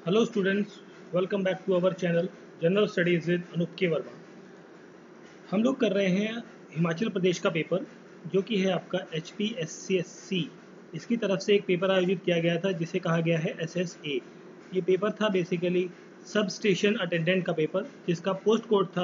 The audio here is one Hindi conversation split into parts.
Hello students, welcome back to our channel general studies with Anoop K Verma. हम लोग कर रहे हैं हिमाचल प्रदेश का पेपर जो कि है आपका HPSCSC। इसकी तरफ से एक पेपर आयोजित किया गया था जिसे कहा गया है SSA। ये पेपर था बेसिकली सब स्टेशन अटेंडेंट का पेपर जिसका पोस्ट कोड था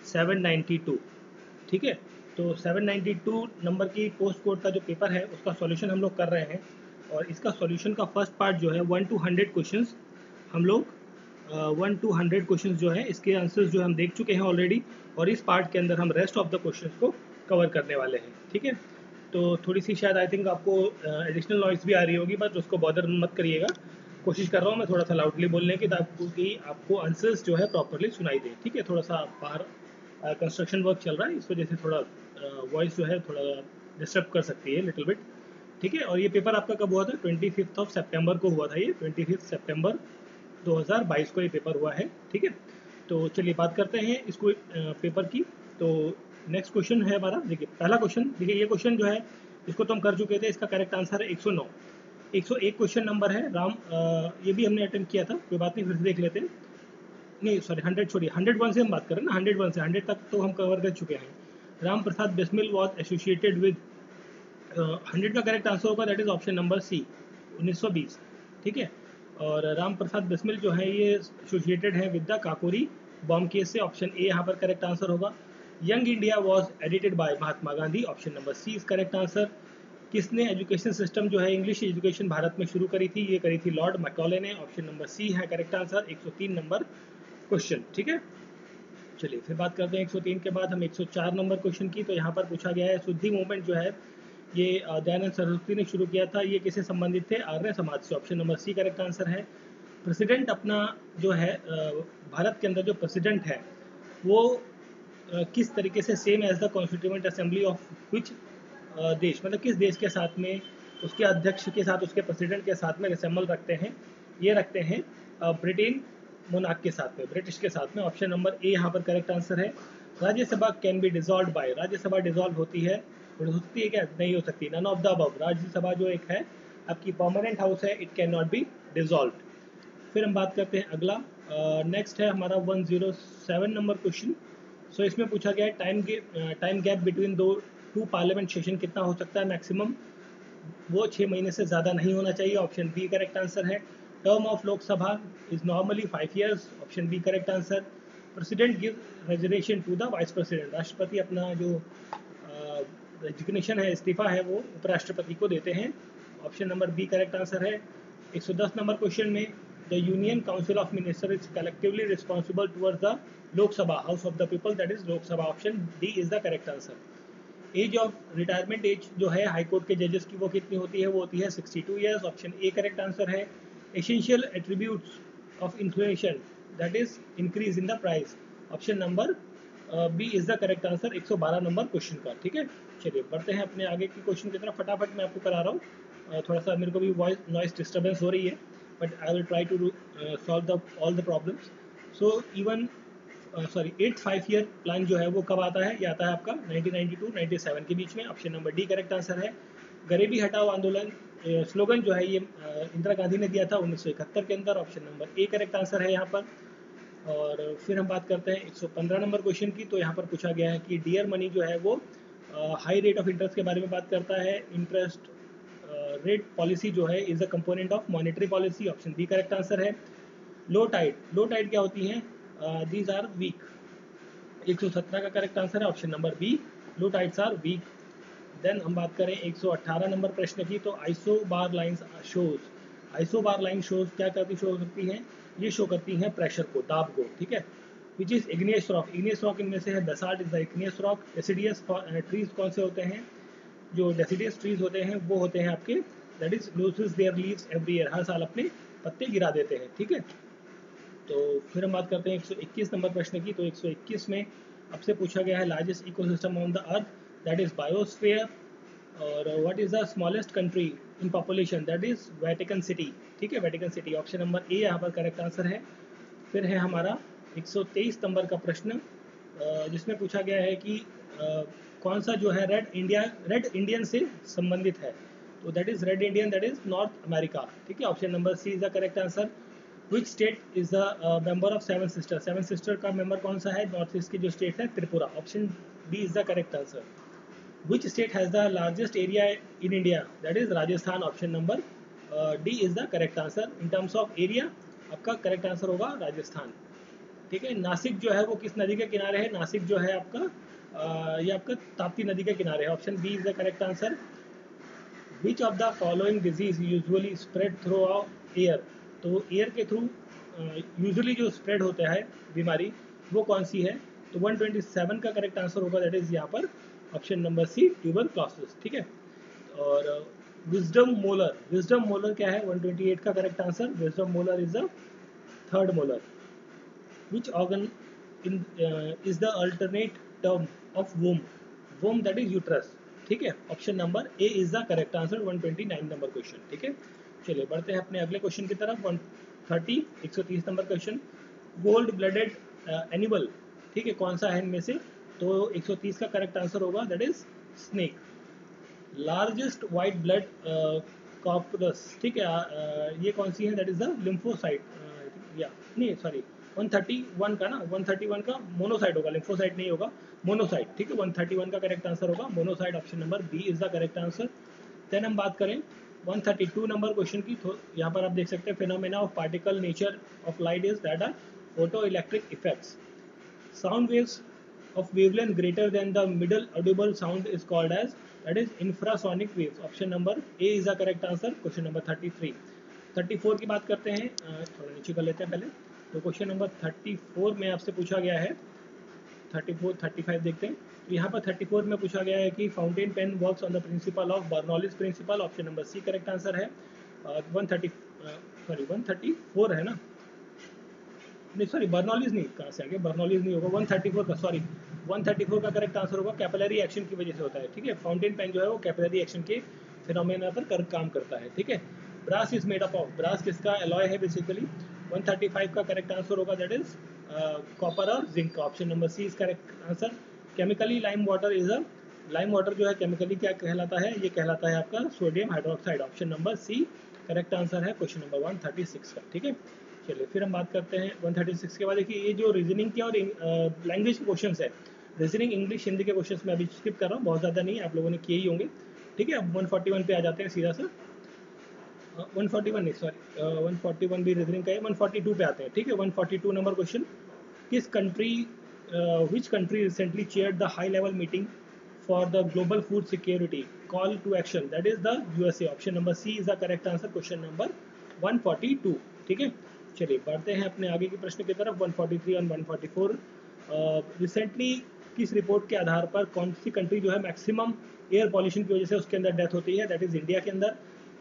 792। ठीक है, तो 792 नंबर की पोस्ट कोड का जो पेपर है उसका सॉल्यूशन हम लोग कर रहे हैं। और इसका सॉल्यूशन का फर्स्ट पार्ट जो है 1 to 100 क्वेश्चंस हम लोग 1 to 100 क्वेश्चन जो है इसके आंसर्स जो हम देख चुके हैं ऑलरेडी। और इस पार्ट के अंदर हम रेस्ट ऑफ द क्वेश्चन को कवर करने वाले हैं। ठीक है, तो थोड़ी सी शायद आई थिंक आपको एडिशनल नॉइस भी आ रही होगी, बट उसको बॉदर मत करिएगा। कोशिश कर रहा हूँ मैं थोड़ा सा लाउडली बोलने की ताकि आपको आंसर्स जो है प्रॉपरली सुनाई दे। ठीक है, थोड़ा सा बाहर कंस्ट्रक्शन वर्क चल रहा है, इस वजह से थोड़ा वॉइस जो है थोड़ा डिस्टर्ब कर सकती है लिटिल बिट। ठीक है, और ये पेपर आपका कब हुआ था? 25 सितंबर को हुआ था। ये 25 सितंबर 2022 को ये पेपर हुआ है। ठीक है, तो चलिए बात करते हैं इसको पेपर की। तो नेक्स्ट क्वेश्चन है हमारा, देखिए पहला क्वेश्चन। देखिए ये क्वेश्चन जो है इसको तो हम कर चुके थे, इसका करेक्ट आंसर है 109। 101 क्वेश्चन नंबर है ये भी हमने अटेम्प्ट किया था, कोई बात नहीं, फिर से देख लेते हैं। नहीं सॉरी, 100 छोड़िए, 101 से हम बात करें ना। 101 से 100 तक तो हम कवर कर चुके हैं। Ram Prasad Bismil was associated with 100 का करेक्ट आंसर होगा, that is option number C, 1920। ठीक है, और राम प्रसाद बिस्मिल जो है ये एसोसिएटेड है with the Kakori bomb case से, ऑप्शन ए यहाँ पर करेक्ट आंसर होगा। Young India was edited by Mahatma Gandhi, option number C is correct answer. किसने एजुकेशन सिस्टम जो है इंग्लिश एजुकेशन भारत में शुरू करी थी? ये करी थी लॉर्ड मैकॉले ने, ऑप्शन नंबर सी है करेक्ट आंसर। 103 number question. ठीक है, चलिए फिर बात करते हैं 103 के बाद हम 104 नंबर क्वेश्चन की। तो यहाँ पर पूछा गया है शुद्धि मूवमेंट जो है ये दयानंद सरस्वती ने शुरू किया था, ये किससे संबंधित थे? आर्य समाज से, option number C correct answer है। प्रेसिडेंट अपना जो है भारत के अंदर जो प्रेसिडेंट है वो किस तरीके से same as the constituent assembly of which देश, मतलब किस देश के साथ में उसके अध्यक्ष के साथ उसके प्रेसिडेंट के साथ में रिसेंबल रखते हैं? ये रखते हैं ब्रिटेन मोनार्क के साथ में, ब्रिटिश के साथ में, ऑप्शन नंबर ए यहाँ पर करेक्ट आंसर है। Rajya Sabha can be dissolve by, Rajya Sabha dissolve होती है, हो सकती है क्या? नहीं हो सकती, none of the above. Rajya Sabha जो एक है आपकी परमानेंट हाउस है, it can not be dissolve. फिर हम बात करते हैं अगला, नेक्स्ट है हमारा 107 नंबर क्वेश्चन। सो इसमें पूछा गया है टाइम गैप बिटवीन दो टू पार्लियामेंट सेशन कितना हो सकता है मैक्सिमम? वो 6 महीने से ज़्यादा नहीं होना चाहिए, ऑप्शन बी करेक्ट आंसर है। Term of Lok Sabha is normally 5 years, option B correct answer. President give resignation to the vice president, राष्ट्रपति अपना जो रेजिग्नेशन है, इस्तीफा है, वो उपराष्ट्रपति को देते हैं, option number B correct answer है। 110 नंबर क्वेश्चन में the union council of minister is collectively responsible towards the Lok Sabha house of the people, that is Lok Sabha, option D is the correct answer. Age of retirement age जो है हाई कोर्ट के जजेस की वो कितनी होती है? वो होती है 62 years, option A correct answer है। Essential attributes of inflation that is increase in the price, option number B is the correct answer 112 number question का। ठीक है, चलिए बढ़ते हैं अपने आगे की क्वेश्चन की तरफ। फटाफट मैं आपको करा रहा हूँ, थोड़ा सा मेरे को भी वॉइस नॉइस डिस्टर्बेंस हो रही है, but I will try to solve the all the problems. So even sorry 8 5 year plan जो है वो कब आता है? ये आता है आपका 1992-97 के बीच में, option number D correct answer है। गरीबी हटाओ आंदोलन स्लोगन जो है ये इंदिरा गांधी ने दिया था 1971 के अंदर, option number A correct answer है यहाँ पर। और फिर हम बात करते हैं 115 नंबर क्वेश्चन की। तो यहाँ पर पूछा गया है कि डियर मनी जो है वो हाई रेट ऑफ इंटरेस्ट के बारे में बात करता है। इंटरेस्ट रेट पॉलिसी जो है is a component of monetary policy, option B correct answer है। लो टाइड क्या होती हैं? दीज आर वीक, 117 का करेक्ट आंसर है, option number B, low tides are weak. Then हम बात करें 118 नंबर प्रश्न की। तो isobar lines shows, isobar line shows क्या करती शो करती हैं? ये शो करती हैं प्रेशर को, दाब को। ठीक है, which is igneous rock, igneous rock इनमें से है, basalt is the igneous rock. Deciduous trees कौन से होते हैं? जो डेसिडियस ट्रीज होते हैं वो होते हैं आपके, that is loses their leaves every year, हर साल अपने पत्ते गिरा देते हैं। ठीक है, तो फिर हम बात करते हैं 121 नंबर प्रश्न की। तो 121 में आपसे पूछा गया है largest ecosystem on the earth, that is biosphere. और what is the smallest country in population, that is Vatican city. ठीक है, Vatican city, option number A यहाँ पर करेक्ट आंसर है। फिर है हमारा 123 नंबर का प्रश्न, जिसमें पूछा गया है कि कौन सा जो है रेड इंडियन से संबंधित है? तो that is red Indian, that is north America. ठीक है, option number C is the correct answer. Which state is the member of seven sister, seven sister का मेंबर कौन सा है, नॉर्थ ईस्ट की जो स्टेट है Tripura, option B is the correct answer. Which state has the largest area in India, that is Rajasthan, option number D is the correct answer. In terms of area आपका करेक्ट आंसर होगा राजस्थान। ठीक है, नासिक जो है वो किस नदी के किनारे है, नासिक जो है आपका ये आपका ताप्ती नदी के किनारे है, option B is the correct answer. Which of the following disease usually spread through air, तो एयर के थ्रू यूजुअली जो स्प्रेड होता है बीमारी वो कौन सी है, तो 127 का करेक्ट आंसर होगा, दैट इज यहाँ पर ऑप्शन नंबर सी, ट्यूबरक्लोसिस। ठीक है, और विजडम मोलर, विजडम मोलर क्या है, 128 का correct answer, wisdom molar is the third molar. Which organ in is the alternate term of womb, womb that is uterus. ठीक है, option number A is the correct answer, 129 number question. ठीक है, चलिए बढ़ते हैं अपने अगले क्वेश्चन की तरफ। 130 number question, cold blooded animal, ठीक है, कौन सा है इनमें से, तो 130 का करेक्ट आंसर होगा, that is snake. Largest white blood corpus, ठीक है, ये कौन सी है, दैट इज द लिम्फोसाइट, या नहीं सॉरी 131 का ना, 131 का मोनोसाइट होगा, लिम्फोसाइट नहीं होगा, मोनोसाइट। ठीक है, 131 का करेक्ट आंसर होगा monocyte, option number B is the correct answer. Then हम बात करें 132 नंबर क्वेश्चन की, तो यहाँ पर आप देख सकते हैं phenomena of particle nature of light is that are photoelectric effects. Sound waves of wavelength greater than the middle audible sound is called as, that is infrasonic waves, option number A is the correct answer, question number 33। 34 की बात करते हैं, थोड़ा नीचे कर लेते हैं पहले, तो क्वेश्चन नंबर 34 में आपसे पूछा गया है, 34 35 देखते हैं, तो यहाँ पर 34 में पूछा गया है कि fountain pen works on the principle of Bernoulli's principle, option number C correct answer है। 134 है ना, नहीं सॉरी बर्नौलीज नहीं, कहाँ से आ गया, बर्नौलीज नहीं होगा, 134 का, सॉरी 134 का करेक्ट आंसर होगा, कैपिलरी एक्शन की वजह से होता है। ठीक है, फाउंटेन पेन जो है वो कैपिलरी एक्शन के फिनोमेना पर काम करता है। ठीक है, brass is made up of, brass किसका एलॉय है बेसिकली, 135 का करेक्ट आंसर होगा, दैट इज कॉपर और zinc, option number C is correct answer. Chemically lime water is a, lime water जो है केमिकली क्या कहलाता है, ये कहलाता है आपका sodium hydroxide, option number C correct answer है क्वेश्चन नंबर 136 का। ठीक है, चलिए फिर हम बात करते हैं 136 के बाद। देखिए ये जो रीजनिंग के और लैंग्वेज के क्वेश्चंस है, रीजनिंग इंग्लिश हिंदी के क्वेश्चंस मैं अभी स्किप कर रहा हूँ, बहुत ज़्यादा नहीं, आप लोगों ने किए ही होंगे। ठीक है, अब 141 पे आ जाते हैं सीधा सा, 141 नहीं सॉरी 141 भी रीजनिंग का है, 142 पे आते हैं। ठीक है, 142 नंबर क्वेश्चन, किस country, which country recently chaired the high level meeting for the global food security call to action, that is the USA, option number C is the correct answer, question number 142। ठीक है, चलिए बढ़ते हैं अपने आगे के प्रश्न की तरफ, 143 और 144। रिसेंटली किस रिपोर्ट के आधार पर कौन सी कंट्री जो है मैक्सिमम एयर पॉल्यूशन की वजह से उसके अंदर डेथ होती है, दैट इज इंडिया के अंदर।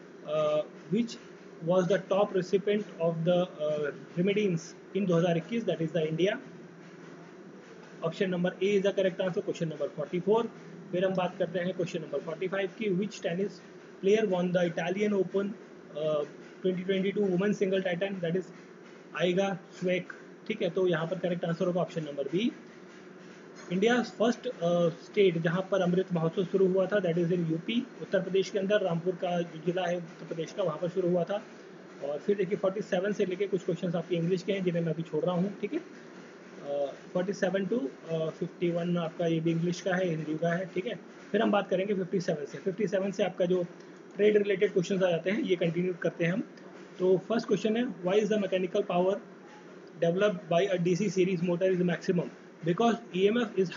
Which was the top recipient of the remedies in 2021, that is the India, option number A is the correct answer, question number 44। फिर हम बात करते हैं क्वेश्चन नंबर 45 की, which tennis player won the Italian open 2022 women single title, that is Iga Swiatek. ठीक है, तो यहाँ पर करेक्ट आंसर होगा option number B. India first state जहाँ पर अमृत महोत्सव शुरू हुआ था, that is in UP, Uttar Pradesh के अंदर रामपुर का जो जिला है उत्तर प्रदेश का, वहाँ पर शुरू हुआ था। और फिर देखिए 47 से लेके कुछ क्वेश्चन आपके इंग्लिश के हैं जिन्हें मैं अभी छोड़ रहा हूँ। ठीक है, 47 टू 51 आपका ये भी इंग्लिश का है, हिंदी का है। ठीक है, फिर हम बात करेंगे 57 से, 57 से आपका जो ट्रेड रिलेटेड क्वेश्चन आ जाते हैं, ये कंटिन्यू करते हैं हम। तो फर्स्ट क्वेश्चन है, why is the mechanical power developed by a DC series motor is maximum, because EMF is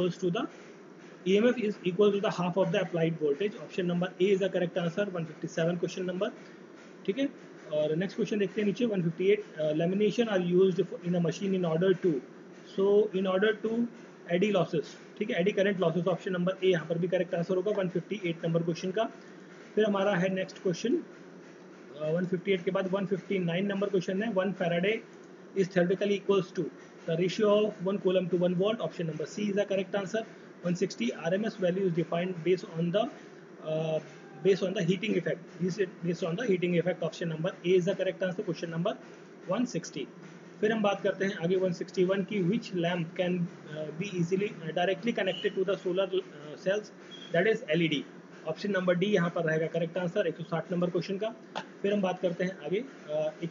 equal to the half of the applied voltage, option number A is the correct answer, 157 question number. ठीक है, और नेक्स्ट क्वेश्चन देखते हैं नीचे 158, lamination are used in a machine in order to eddy losses, ठीक है, eddy current losses, option number A यहाँ पर भी करेक्ट आंसर होगा 158 नंबर क्वेश्चन का। फिर हमारा है नेक्स्ट क्वेश्चन 158 के बाद 159 नंबर क्वेश्चन है, 1 Faraday is theoretically equals to the ratio of 1 coulomb to 1 volt, option number C is the correct answer। 160 RMS value is defined based on the heating effect, based on the heating effect, option number A is the correct answer, question number 160। फिर हम बात करते हैं आगे 161 की, which lamp can be easily directly connected to the solar cells, that is LED, option number D यहाँ पर रहेगा करेक्ट आंसर, 160 नंबर क्वेश्चन का। फिर हम बात करते हैं आगे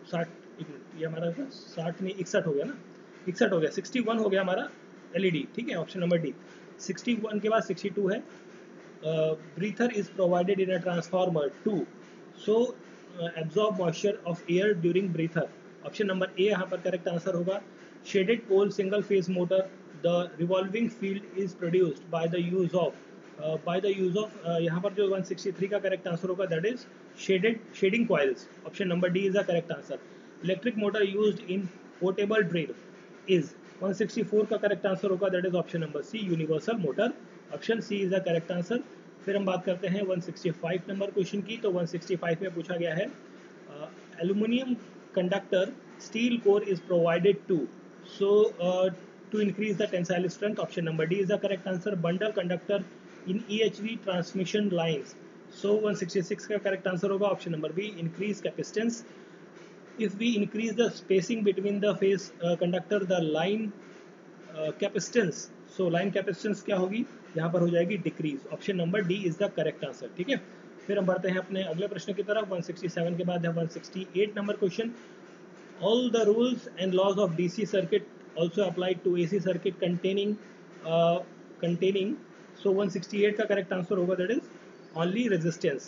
60, एक मिनट, ये हमारा 60 नहीं 61 हो गया ना, 61 हो गया, 61 हो गया हमारा एलईडी, ठीक है, ऑप्शन नंबर डी। 61 के बाद 62 है, breather is provided in a transformer to so absorb moisture of air during breather, option number A यहाँ पर करेक्ट आंसर होगा। Shaded pole single phase motor, the revolving field is produced by the use of यहाँ पर जो 163 का करेक्ट आंसर होगा that is shading coils, option number D is the correct answer. Electric motor used in portable drill is 164 का करेक्ट आंसर होगा that is option number C universal motor, option C is the correct answer. फिर हम बात करते हैं 165 नंबर क्वेश्चन की। तो 165 में पूछा गया है aluminium conductor steel core is provided to to increase the tensile strength, option number D is the correct answer. Bundle conductor in EHV transmission lines, so 166 का करेक्ट आंसर होगा option number B increase capacitance. If we increase the spacing between the phase conductor, the line capacitance, so line capacitance क्या होगी यहाँ पर हो जाएगी decrease, option number D is the correct answer, ठीक है। फिर हम बढ़ते हैं अपने अगले प्रश्न की तरफ। 167 के बाद है 168 number question. All the rules and laws of DC circuit also applied to AC circuit containing, so 168 का करेक्ट आंसर होगा that is only resistance.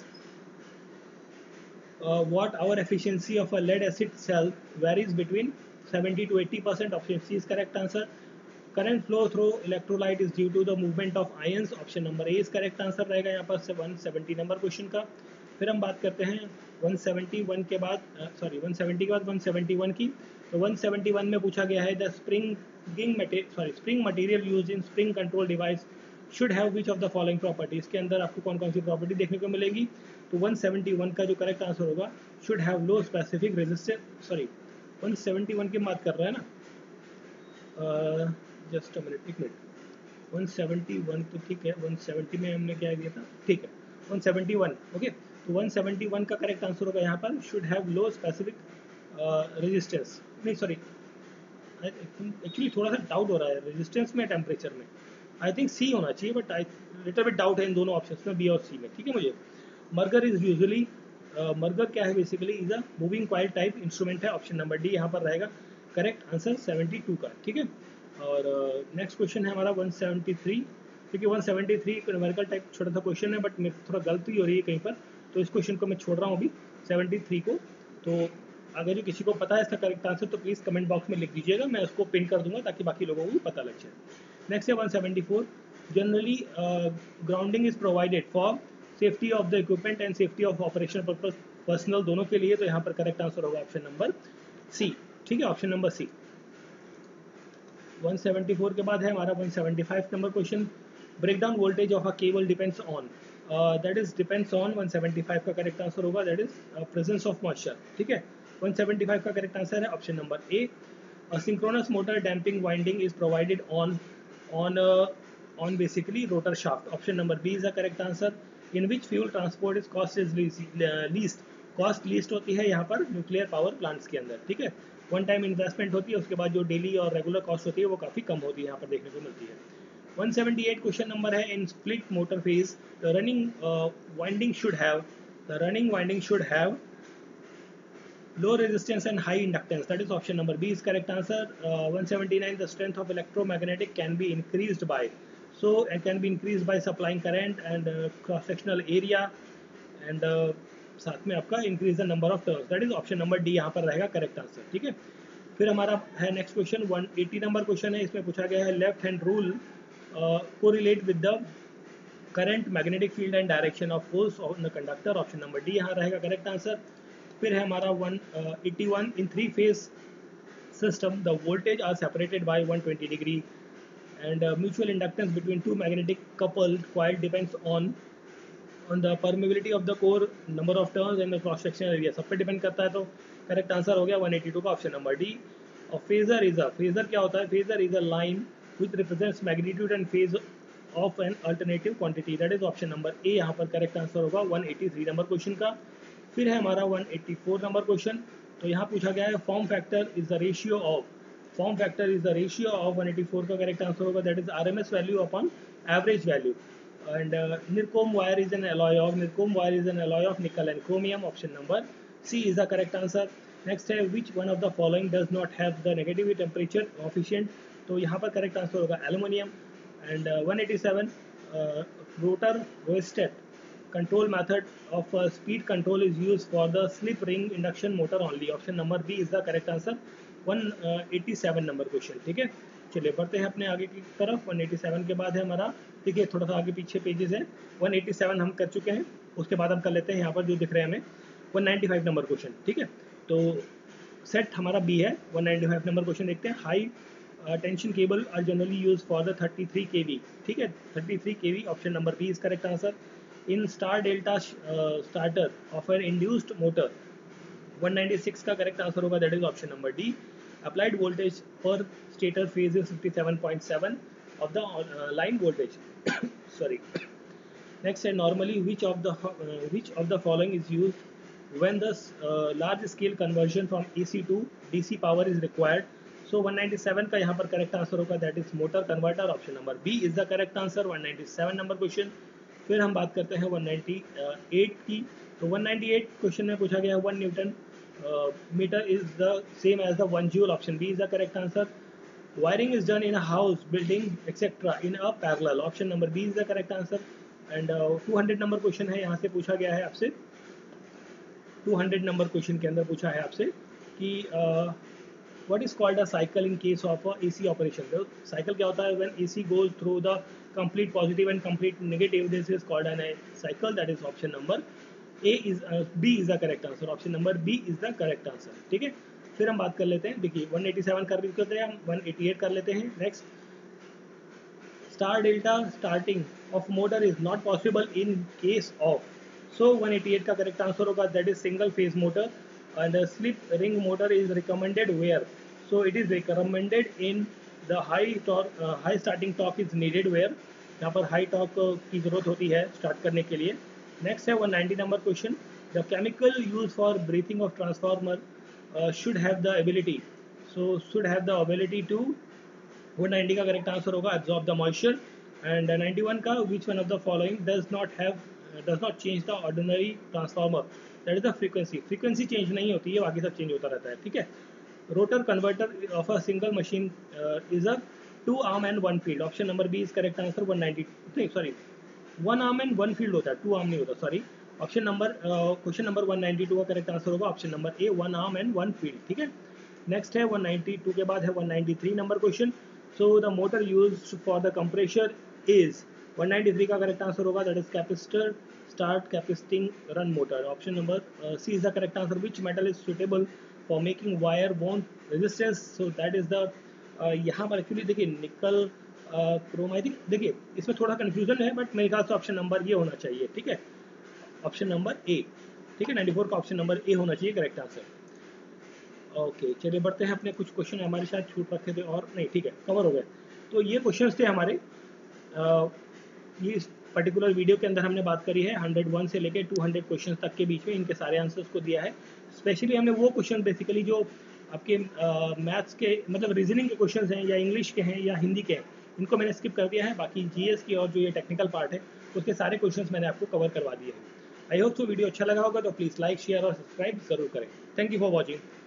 What hour efficiency of a lead acid cell varies between 70 to 80%, option C is correct answer. Current flow through electrolyte is due to the movement of ions, option number A is correct answer रहेगा यहाँ पर 170 नंबर क्वेश्चन का। फिर हम बात करते हैं 171 के बाद 170 के बाद 171 की। तो 171 में पूछा गया है the spring material used in spring control device should have which of the following property, इसके अंदर आपको कौन कौन सी प्रॉपर्टी देखने को मिलेगी। तो 171 का जो करेक्ट आंसर होगा should have low specific resistance, 171 की बात कर रहा है ना, जस्ट अ मिनट, एक मिनट, 171 तो ठीक है, 170 में हमने क्या दिया था, ठीक है 171, ओके। तो 171 का करेक्ट आंसर होगा यहाँ पर should have low specific resistance, नहीं सॉरी, एक्चुअली थोड़ा सा डाउट हो रहा है रेजिस्टेंस में टेम्परेचर में, आई थिंक सी होना चाहिए, but I little bit doubt है इन दोनों ऑप्शंस में, बी और सी में, ठीक है। मुझे मर्गर इज यूजुअली, मर्गर क्या है basically, is a moving coil type instrument है, ऑप्शन नंबर डी यहाँ पर रहेगा करेक्ट आंसर 72 का, ठीक है। और नेक्स्ट क्वेश्चन है हमारा 173, क्योंकि 173 न्यूमेरिकल टाइप छोटा सा क्वेश्चन है बट मेरे थोड़ा गलती हो रही है कहीं पर, तो इस क्वेश्चन को मैं छोड़ रहा हूँ अभी 73 को। तो अगर जो किसी को पता है इसका करेक्ट आंसर तो प्लीज़ कमेंट बॉक्स में लिख दीजिएगा, मैं उसको पिन कर दूंगा ताकि बाकी लोगों को भी पता लग जाए। नेक्स्ट है 174, generally grounding is provided for safety of the equipment and safety of operation purpose personal, दोनों के लिए, तो यहाँ पर करेक्ट आंसर होगा ऑप्शन नंबर सी, ठीक है, ऑप्शन नंबर सी। 174 के बाद है हमारा 175 number question, break down voltage of a cable depends on, that is depends on, 175 का करेक्ट आंसर होगा that is presence of moisture, ठीक है। 175 का करेक्ट आंसर है option number A. A synchronous motor damping winding is provided on basically rotor shaft, option number B is the correct answer. In which fuel transport is cost is least, cost least होती है यहाँ पर न्यूक्लियर पावर प्लांट्स के अंदर, ठीक है। वन टाइम इन्वेस्टमेंट होती है, उसके बाद जो डेली और रेगुलर कॉस्ट होती है वो काफ़ी कम होती है, यहाँ पर देखने को मिलती है। 178 क्वेश्चन नंबर है, in split motor phase the running winding should have low resistance and high inductance, that is option number B is correct answer. 179, the strength of electromagnetic can be increased by, so it can be increased by supplying current and cross sectional area and साथ में आपका increase the number of turns, that is option number D यहाँ पर रहेगा correct answer, ठीक है। फिर हमारा है नेक्स्ट क्वेश्चन 180 नंबर क्वेश्चन है, इसमें पूछा गया है left hand rule correlate with the current magnetic field and direction of force on the conductor, option number D यहाँ रहेगा करेक्ट आंसर। फिर है हमारा 181, in three phase system the voltage are separated by 120 degree and mutual inductance between two magnetic coupled coil depends on the permeability of the core, number of turns and the cross sectional area, सब पे डिपेंड करता है, तो करेक्ट आंसर हो गया 182 का ऑप्शन नंबर डी। और फेजर क्या होता है, phasor is a line which represents magnitude and phase of an alternative quantity, that is option number A यहाँ पर करेक्ट आंसर होगा 183 नंबर क्वेश्चन का। फिर है हमारा 184 नंबर क्वेश्चन, तो यहाँ पूछा गया है form factor is the ratio of 184 का करेक्ट आंसर होगा that is RMS value upon average value and nichrome wire is an alloy of nickel and chromium, option number C is the correct answer. Next है which one of the following does not have the negative temperature coefficient, तो यहाँ पर करेक्ट आंसर होगा aluminium. And 187 rotor rheostat control method of speed control is used for the slip ring induction motor only, option number B is the correct answer. 187 number question. ठीक है, चलिए बढ़ते हैं अपने आगे की तरफ। 187 के बाद है हमारा, देखिए थोड़ा सा आगे पीछे पेजेस है, 187 हम कर चुके हैं, उसके बाद हम कर लेते हैं यहाँ पर जो दिख रहे हैं हमें 195 नंबर क्वेश्चन। ठीक है, तो सेट हमारा बी है। 195 नंबर क्वेश्चन देखते हैं। High tension cable are generally use for the 33 kV। ठीक है, 33 kV, option number B is correct answer. In star delta starter of an induced motor, 196 का करेक्ट आंसर होगा, that is option number D. Applied voltage per stator phase is 57.7 of the line voltage. Sorry. Next है normally which of the following is used when the large scale conversion from AC to DC power is required. So 197 का यहाँ पर करेक्ट आंसर होगा, that is motor converter, option number B is the correct answer. 197 number question. फिर हम बात करते हैं 198 की। तो 198 क्वेश्चन में पूछा गया है 1 newton metre is the same as the 1 joule, option B is the correct answer. Wiring is done in a house building etcetera in a parallel, option number B is the correct answer. And 200 number question है, यहाँ से पूछा गया है आपसे 200 नंबर क्वेश्चन के अंदर पूछा है आपसे कि what is called a cycle in case of a AC operation। तो साइकिल क्या होता है, when AC goes through the complete positive and complete negative, this is called a cycle, that is option number A is B is the correct answer, option number B is the correct answer। ठीक है, फिर हम बात कर लेते हैं, देखिए 187 कर चुके हैं, हम 188 कर लेते हैं। Next, star delta starting of motor is not possible in case of, so 188 का करेक्ट आंसर होगा, that is single phase motor. And the slip ring motor is recommended where, so it is recommended in the high starting torque is needed where, यहाँ पर हाई टॉर्क की जरूरत होती है स्टार्ट करने के लिए। नेक्स्ट है 190 number question, the chemical use for breathing of transformer should have the ability, so should have the ability to, 190 का करेक्ट आंसर होगा एब्जॉर्ब द मॉइस्चर। एंड 91 का which one of the following does not change the ordinary transformer, that is the frequency change नहीं होती है, बाकी सब चेंज होता रहता है। ठीक है, rotor converter of a single machine is a 2 arm and 1 field, option number B is correct answer. 190 नहीं सॉरी 1 आर्म एंड 1 फील्ड होता है, 2 आर्म नहीं होता, sorry. Option number question number 192 का करेक्ट आंसर होगा, option number A 1 arm and 1 field. ठीक है, नेक्स्ट है 192 के बाद है 193 number question, so the motor used for the compressor is, 193 का करेक्ट आंसर होगा, that is capacitor start capacitor run motor, option number C is the correct answer. Which metal is suitable for making wire बोन resistance, so that is the, यहाँ पर एक्चुअली देखिए निकल क्रोम, आई थिंक देखिए इसमें थोड़ा कंफ्यूजन है, बट मेरे ख्याल से ऑप्शन नंबर ये होना चाहिए। ठीक है, ऑप्शन नंबर ए। ठीक है, 94 का ऑप्शन नंबर ए होना चाहिए करेक्ट आंसर। ओके, चलिए बढ़ते हैं, अपने कुछ क्वेश्चन हमारे शायद छूट रखे थे और नहीं, ठीक है कवर हो गए। तो ये क्वेश्चंस थे हमारे, ये पर्टिकुलर वीडियो के अंदर हमने बात करी है 101 से लेकर 200 क्वेश्चंस तक के बीच में, इनके सारे आंसर्स को दिया है। स्पेशली हमने वो क्वेश्चन बेसिकली जो आपके मैथ्स के मतलब रीजनिंग के क्वेश्चंस हैं या इंग्लिश के हैं या हिंदी के हैं, इनको मैंने स्किप कर दिया है। बाकी जीएस की और जो ये टेक्निकल पार्ट है उसके सारे क्वेश्चंस मैंने आपको कवर करवा दिए हैं। आई होप सो वीडियो अच्छा लगा होगा, तो प्लीज़ लाइक शेयर और सब्सक्राइब जरूर करें। Thank you for watching.